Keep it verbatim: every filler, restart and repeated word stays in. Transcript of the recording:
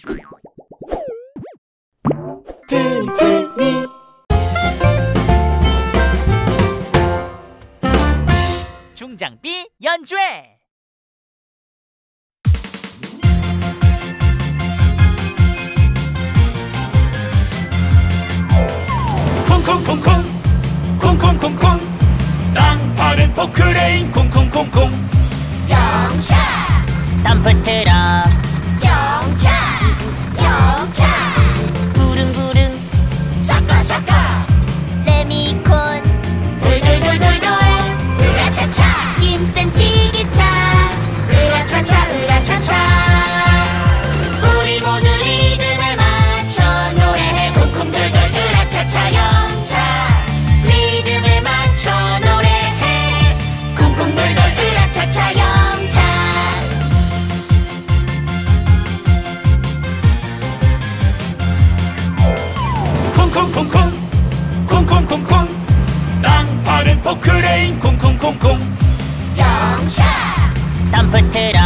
트니트니 중장비 연주회. 콩콩콩콩 콩콩콩콩 땅파는 포크레인 콩콩콩콩 영차 덤프트럭 영차 영차 부릉부릉 샤까샤까 레미콘 돌돌돌돌돌 으라차차 힘센 지기차 으라차차 으라차차 우리 모두 리듬에 맞춰 노래해 쿵쿵돌돌 으라차차 영차 리듬에 맞춰 노래해 쿵쿵돌돌 으라차차 영차 콩콩콩콩 콩콩콩콩 땅파는 포크레인 콩콩콩콩 영차 덤프트럭